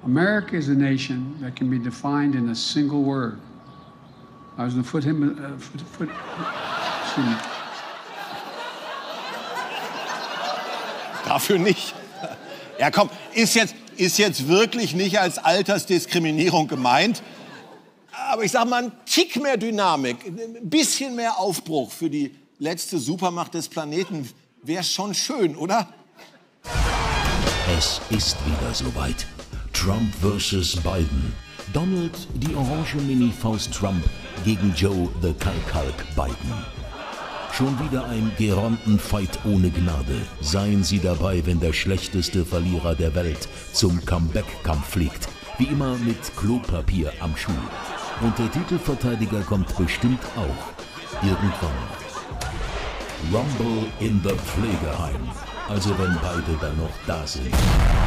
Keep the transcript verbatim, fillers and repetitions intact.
America is a nation that can be defined in a single word. I was going to put him, uh, foot, foot, excuse me. Dafür nicht. Ja, komm, ist jetzt, ist jetzt wirklich nicht als Altersdiskriminierung gemeint. Aber ich sag mal, ein Tick mehr Dynamik, ein bisschen mehr Aufbruch für die letzte Supermacht des Planeten wäre schon schön, oder? Es ist wieder soweit. Trump versus Biden. Donald, die orange Mini-Faust Trump, gegen Joe, the Kalk-Kalk Biden. Schon wieder ein Geronten-Fight ohne Gnade. Seien Sie dabei, wenn der schlechteste Verlierer der Welt zum Comeback-Kampf fliegt. Wie immer mit Klopapier am Schuh. Und der Titelverteidiger kommt bestimmt auch. Irgendwann. Rumble in the Pflegeheim. Also wenn beide dann noch da sind.